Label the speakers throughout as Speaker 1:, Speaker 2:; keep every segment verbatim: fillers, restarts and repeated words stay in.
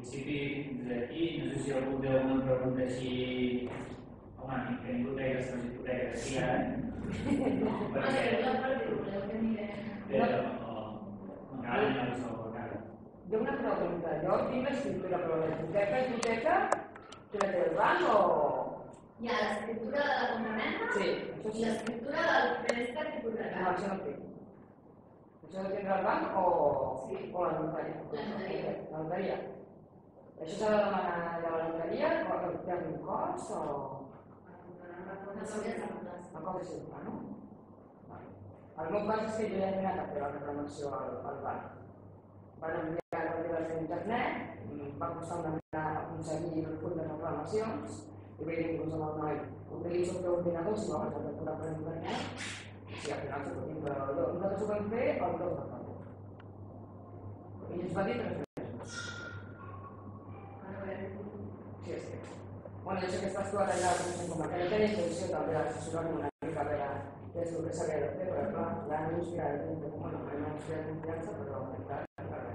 Speaker 1: principi, d'aquí, no sé si algú té alguna pregunta així... Home, ni que hipoteques, les hipoteques, sí, ara. No, perquè... Però... Encara no ho sou, encara.
Speaker 2: Jo una pregunta, jo tinc l'escriptura, però l'hipoteca, hipoteca, tu la té el banc o...?
Speaker 3: Hi ha l'escriptura de la compravenda
Speaker 2: sí,
Speaker 3: i l'escriptura del préstec hipotecat.
Speaker 2: No, això no tinc. Això ho tindrà el banc o, sí. o la notaria?
Speaker 3: La notaria.
Speaker 2: La notaria. Això s'ha de demanar de la notaria? O té algun cost o...?
Speaker 3: No s'hauria de demanar.
Speaker 2: La cosa és simple, no? El meu cas és que jo ja he anat a fer la reclamació al, al banc. Van enviar articles d'internet, va costar una mica aconseguir el punt de reclamacions, i vaig dir inclús amb el noi, utilitzo el teu ordinador si no vas a calcular per internet, i si al final s'ho podem fer, nosaltres ho vam fer el dos de favor. I ens va dir tres mesos. Sí, és que... Bueno, jo sé que estàs tu ara allà, no sé com que no tenia intenció també d'assessorar-me una mica a veure què és el que s'havia de fer, però clar, ja no inspira de temps, bueno, no inspira de confiança, però encara, encara.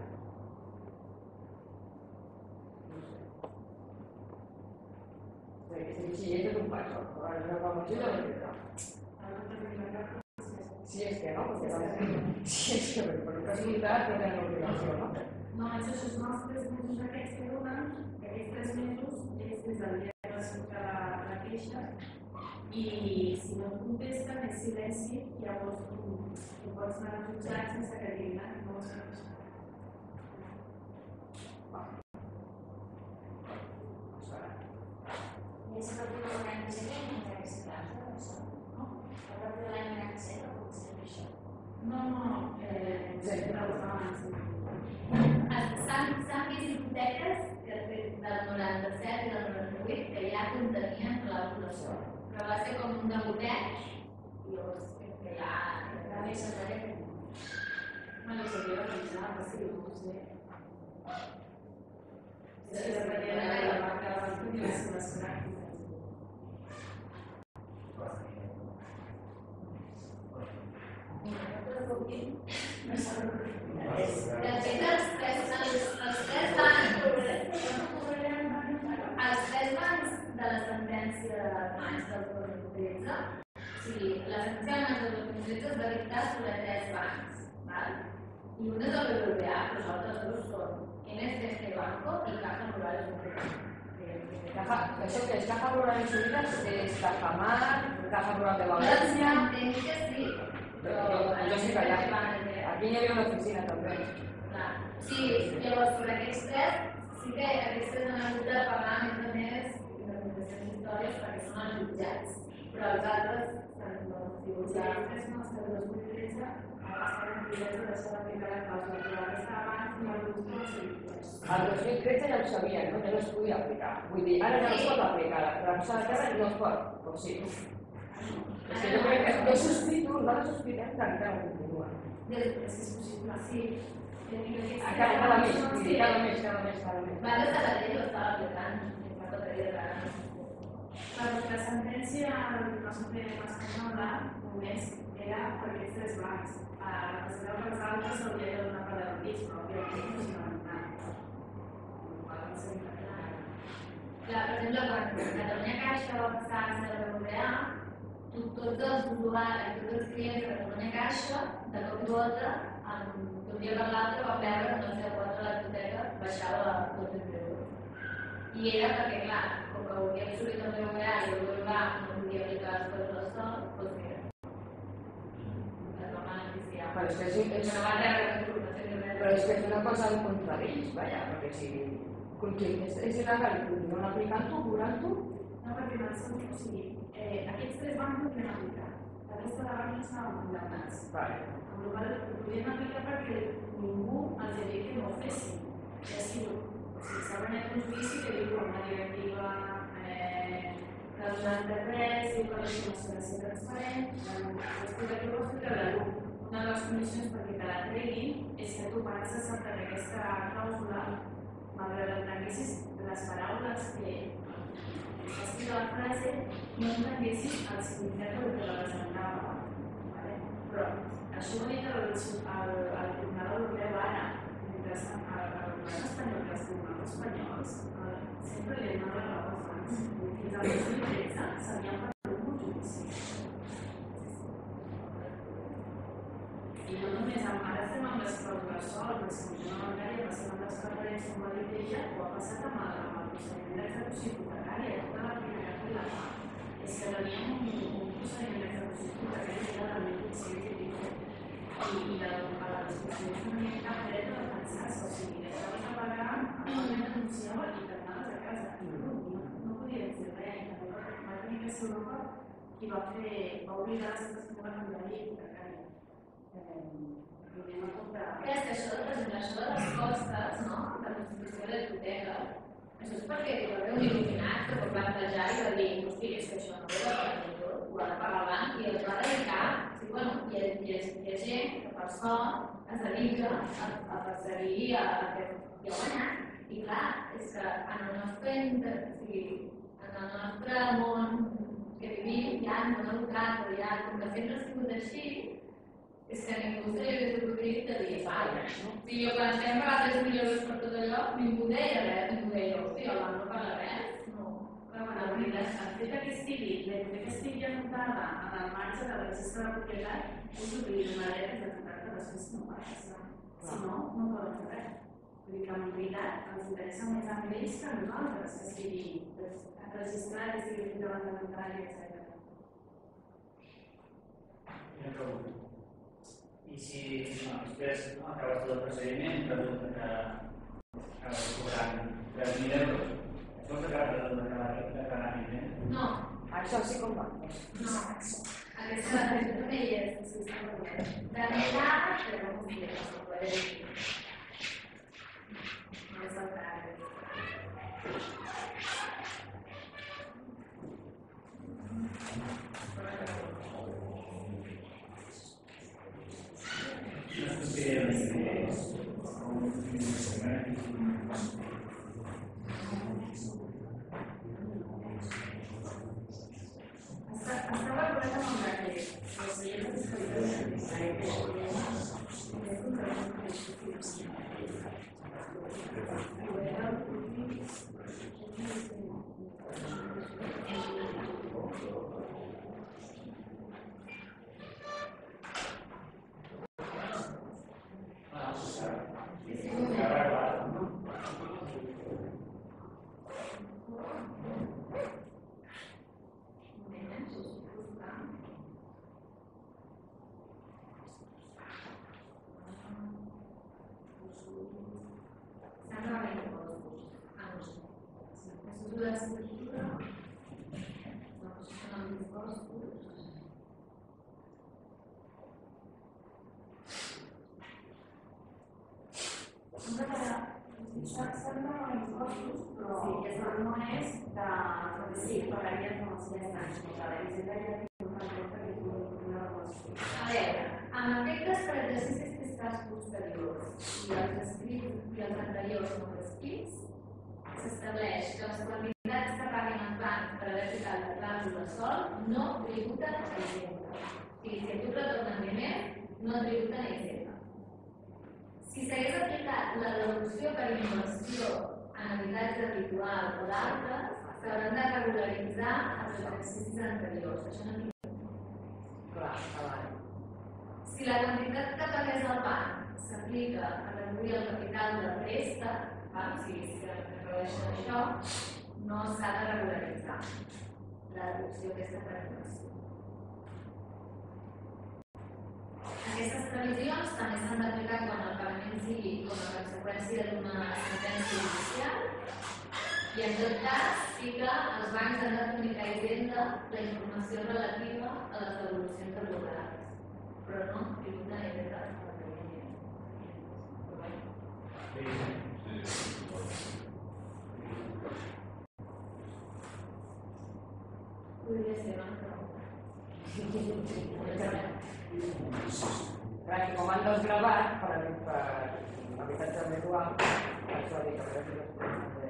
Speaker 2: Si ell té un patxo, ara no va molt xillar, no tindrà. Si és que no, perquè si és que per casualitat no tenen l'obligació, no?
Speaker 4: No, això és els tres mesos aquests que donen, que aquests tres mesos és des del dia que va sortir la queixa i si no et contesten és silenci i llavors tu pots anar al jutjat sense que diguin que no vols fer això.
Speaker 3: I és a partir de l'any que ve, no té aquesta casa, això, no? A partir de l'any que ve, no pot ser això.
Speaker 4: No, no, sempre ho fa abans.
Speaker 3: S'han vist hipoteques del noranta-set i del noranta-vuit que ja contenien clàusules, però va ser com un degoteig i llavors que ja era més enrere que no.
Speaker 4: Bueno, s'hauria de revisar, però sí, no ho sé. És que depenent de la marca de les seves pràctiques.
Speaker 3: De fet, els tres bancs els tres bancs de la sentència de maig del dos mil tretze, o sigui, la sentència de maig del dos mil tretze es va dictar sobre tres bancs, i un és el B B V A, però els altres dos són N S C Banco i Caja Rural de Unidas.
Speaker 2: Això que és Caja Rural de Unidas és Caja Mar, Caja Rural de València...
Speaker 3: Entenc que sí, però...
Speaker 2: Jo sí que allà. Aquí hi havia una oficina també.
Speaker 3: Sí, llavors sobre aquests tres, sí que aquests tres han hagut de pagar a més a més indemnitzacions històries perquè són els jutjats, però els altres s'han divorciat.
Speaker 4: Els tres no, del dos mil tretze estaven obligats a deixar d'aplicar la clàusula, però la resta d'abans no han hagut de ser jutjats.
Speaker 2: El dos mil tretze ja ho sabien, no? Ja no es podia aplicar. Vull dir, ara ja no es pot aplicar. La cosa de terra no es pot. Doncs sí. És que jo crec que jo sospito, nosaltres sospitem que encara ho continua.
Speaker 4: És que és possible, sí.
Speaker 2: Cada, cada mes, sí, cada mes, cada mes, cada mes.
Speaker 3: Va, des de la llei ho estava aplicant, fa tot el dia de
Speaker 4: Perquè la sentència no s'entén espanyola només era per aquests tres bancs. Representar per els altres s'hauria de donar per garantits, però òbviament no s'hi va donar.
Speaker 3: Clar, per exemple, quan Catalunya Caixa va passar a ser la B B V A, tots els usuaris, tots els clients de Catalunya Caixa, de cop i volta, d'un dia per l'altre va veure que no sé quatre la hipoteca baixava a dos mil euros. I era perquè, clar, com que hauria absorbit el B B V A i el B B V A no podia aplicar les coses al sol, doncs mira, es va beneficiar.
Speaker 2: Però és que és, és,
Speaker 3: no va rebre informació.
Speaker 2: però és que és una cosa en contra d'ells, vaja, perquè si és, és il·legal i continuen aplicant-ho, cobrant-ho...
Speaker 4: No, perquè no és com, o sigui, eh, aquests tres bancs no podien aplicar. La resta de bancs estaven condemnats.
Speaker 2: Vale.
Speaker 4: Amb la qual cosa ho podien aplicar perquè ningú els havia dit que no ho fessin. I així, o sigui, s'ha guanyat un judici que diu que una directiva eh, del noranta-tres diu que la informació ha de ser transparent, l'explicació ho explica la llum. Una de les condicions perquè te la treguin és que tu pares a saltar aquesta clàusula, malgrat que entenguessis les paraules que has escrit la frase, no entenguessis el significat del que representava. Vale? Però això ho ha dit el, el, el Tribunal Europeu ara, mentre el govern espanyol i els tribunals espanyols sempre li han donat la raó als bancs. Fins al dos mil tretze s'havien perdut molts judicis. I no només ara estem amb les clàusules sol, l'execució bancària, passem amb les preferències com va dir ella, o ha passat amb el procediment d'execució hipotecària, tota la primera que la fa. És que teníem un procediment d'execució hipotecària que era del mil vuit-cents i divuit i a la discussió no tenia cap dret a defensar-se, o sigui, deixaves de pagar, actualment denunciava i t'anaves a casa. No podia dir res, i també va tenir que ser Europa qui va fer, va obligar les persones a canviar la llei hipotecària.
Speaker 3: És que això, per exemple, això de les costes, no?, de la constitució de l'hipoteca, això és perquè hi va haver un il·luminat que ho va plantejar i va dir, hosti, és que això no ho he de pagar tot, ho ha de pagar el banc, i es va dedicar. Sí, bueno, hi ha, hi ha, hi ha gent que per sort es dedica a, a perseguir a, a aquest que ha guanyat, i clar, és que en el nostre, o sigui, en el nostre món que vivim, ja no hem educat, però ja, com que sempre ha sigut així, és que ningú se li hagués acudit de dir, vaja, no? Si jo quan estem pagant tres mil euros per tot allò, ningú deia res, ningú deia, hosti, el banc no paga res, no.
Speaker 4: Clar, bueno, la veritat, el fet que estigui, la hipoteca estigui anotada en el marge del registre de propietat, és obrir una dreta de total que després no passa. Si no, no poden fer res. Vull dir que en veritat ens interessa més a ells que a nosaltres, que estigui registrat, que estigui fet davant de notari, etcètera.
Speaker 1: Una pregunta. I si no, després no, acabes tot el procediment, resulta que acabes cobrant tres mil euros, això us acaba de declarar igualment?
Speaker 3: No.
Speaker 2: Això sí com va.
Speaker 3: No. Aquesta no hi és. De veritat, però no confio, no ho he dit. No és el cas.
Speaker 4: Estava parlant amb el Raquel, els seients d'escriptors de
Speaker 3: s'estableix que les quantitats que paguin els bancs per haver ficat la clàusula sol no tributen a Hisenda. O sigui, si tu retornen diners, no tributen a Hisenda. Si s'hagués aplicat la devolució per inversió en habitatge habitual o d'altres, s'hauran de regularitzar els exercicis anteriors. Això no tinc.
Speaker 2: Clar, clar.
Speaker 3: Si la quantitat que pagués el banc s'aplica a reduir el capital de préstec, o sigui, si redueixen això, no s'ha de regularitzar la deducció aquesta per inversió. Aquestes previsions també s'han d'aplicar quan el pagament sigui com a conseqüència d'una sentència judicial i, en tot cas, sí que els bancs han de comunicar a Hisenda la informació relativa a les devolucions atorgades, però no tributen a Hisenda les previsions. Podria ser una pregunta.
Speaker 2: Clar, que com han desgravat per habitatge habitual, això ha dit que per exemple...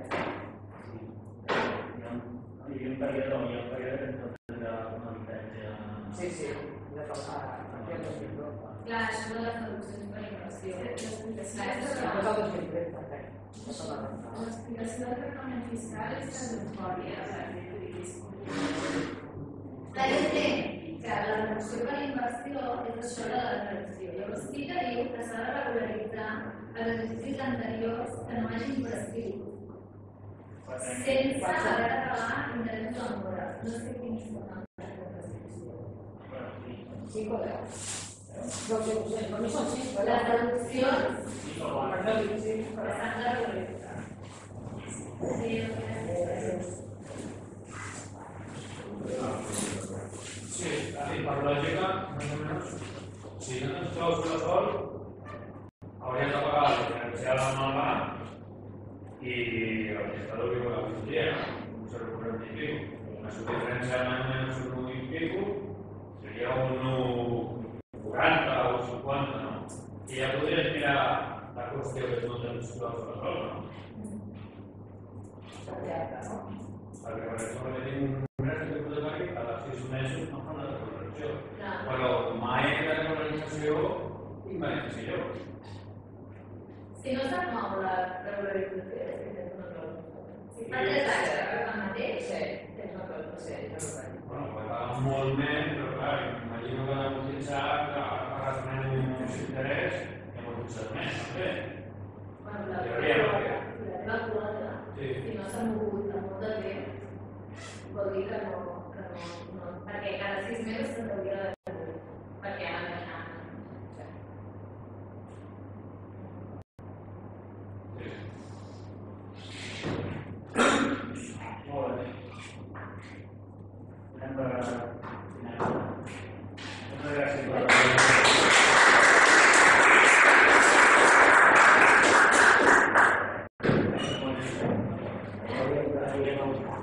Speaker 1: Hi havia un període, hi ha un període que tot era un habitatge...
Speaker 2: Sí, sí, de tocar aquí al dos mil dotze.
Speaker 3: Clar, això de les deduccions per inversió.
Speaker 2: Després al dos mil tretze, crec.
Speaker 4: L'explicació del tractament fiscal és transitòria, la que és
Speaker 3: La jo entenc que la deducció per inversió és això de la deducció. Llavors sí que diu que s'ha de regularitzar els exercicis anteriors que no hagin prescrit, sense haver de pagar interessos en mora. No sé quins són els prescripció.
Speaker 2: cinc o deu. No sé, no sé, per mi són sis.
Speaker 3: Les deduccions
Speaker 2: Perdó, sí.
Speaker 3: que s'han de regularitzar. Sí, gràcies.
Speaker 5: Sí, así, por lógica, más o menos, si no nos cláusula sol, habría que pagar lo que sea la norma y el Estado vivo la financiera, un cero coma cuarenta y pico. Una subdiferencia más o menos un uno y pico, sería un uno cuarenta o cincuenta, ¿no? Y ya podrías mirar la cuestión de no tener cláusula sol, ¿no? Perquè per exemple que tinc un règim hipotecari cada sis mesos no fa una regularització. Però mai la regularització tinc benefici jo.
Speaker 3: Si no se't mou la regularització, és que tens una clàusula. Si fa tres anys que fas el mateix, tens una clàusula.
Speaker 5: Bueno, pot pagar molt menys, però clar, m'imagino que l'ha utilitzat, que pagas menys interès, que m'ho utilitzat més, també.
Speaker 3: Bueno, la teva quota, si no s'ha mogut en molt de temps, vol dir que no, que no, no, perquè cada sis mesos se'n hauria de fer, perquè han deixat.
Speaker 1: Molt bé. Anem per final. Moltes gràcies per la Thank you.